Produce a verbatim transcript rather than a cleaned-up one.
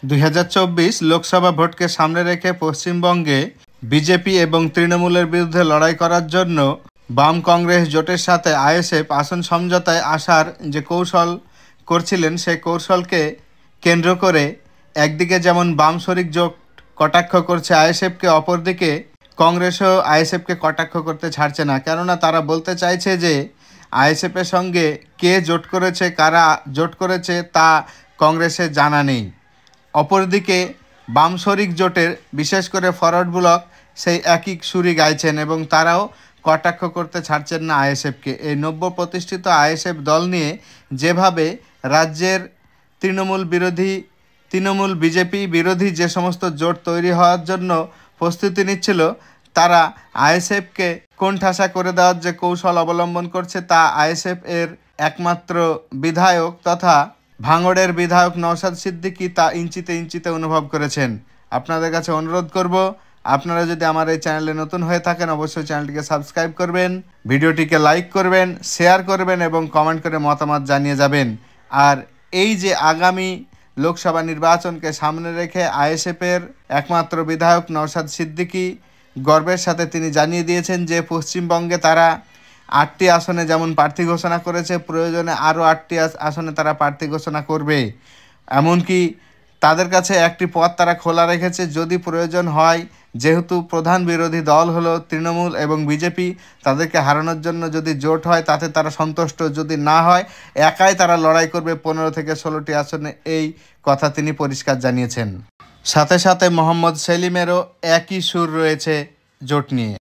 দুই হাজার চব্বিশ লোকসভা ভোটকে সামনে রেখে পশ্চিমবঙ্গে বিজেপি এবং তৃণমূলের বিরুদ্ধে লড়াই করার জন্য বাম কংগ্রেস জোটের সাথে আইএসএফ আসন সমঝোতায় আসার যে কৌশল করছিলেন, সেই কৌশলকে কেন্দ্র করে একদিকে যেমন বাম শরিক জোট কটাক্ষ করছে আইএসএফকে, অপরদিকে কংগ্রেসও আইএসএফকে কটাক্ষ করতে ছাড়ছে না। কেননা তারা বলতে চাইছে যে আইএসএফের সঙ্গে কে জোট করেছে, কারা জোট করেছে তা কংগ্রেসের জানা নেই। অপরদিকে বাম শরিক জোটের বিশেষ করে ফরওয়ার্ড ব্লক সেই একই সুরই গাইছেন এবং তারাও কটাক্ষ করতে ছাড়ছেন না আইএসএফকে। এই নব্য প্রতিষ্ঠিত আইএসএফ দল নিয়ে যেভাবে রাজ্যের তৃণমূল বিরোধী তৃণমূল বিজেপি বিরোধী যে সমস্ত জোট তৈরি হওয়ার জন্য প্রস্তুতি নিচ্ছিল, তারা আইএসএফকে কোণঠাসা করে দেওয়ার যে কৌশল অবলম্বন করছে তা আইএসএফ এর একমাত্র বিধায়ক তথা ভাঙড়ের বিধায়ক নওশাদ সিদ্দিকী তা ইঞ্চিতে ইঞ্চিতে অনুভব করেছেন। আপনাদের কাছে অনুরোধ করব, আপনারা যদি আমার এই চ্যানেলে নতুন হয়ে থাকেন অবশ্যই চ্যানেলটিকে সাবস্ক্রাইব করবেন, ভিডিওটিকে লাইক করবেন, শেয়ার করবেন এবং কমেন্ট করে মতামত জানিয়ে যাবেন। আর এই যে আগামী লোকসভা নির্বাচনকে সামনে রেখে আইএসএফের একমাত্র বিধায়ক নওশাদ সিদ্দিকী গর্বের সাথে তিনি জানিয়ে দিয়েছেন যে পশ্চিমবঙ্গে তারা আটটি আসনে যেমন প্রার্থী ঘোষণা করেছে, প্রয়োজনে আরও আটটি আসনে তারা প্রার্থী ঘোষণা করবে। এমনকি তাদের কাছে একটি পথ তারা খোলা রেখেছে, যদি প্রয়োজন হয়, যেহেতু প্রধান বিরোধী দল হলো তৃণমূল এবং বিজেপি, তাদেরকে হারানোর জন্য যদি জোট হয় তাতে তারা সন্তুষ্ট, যদি না হয় একাই তারা লড়াই করবে পনেরো থেকে ষোলোটি আসনে, এই কথা তিনি পরিষ্কার জানিয়েছেন। সাথে সাথে মোহাম্মদ সেলিমেরও একই সুর রয়েছে জোট নিয়ে।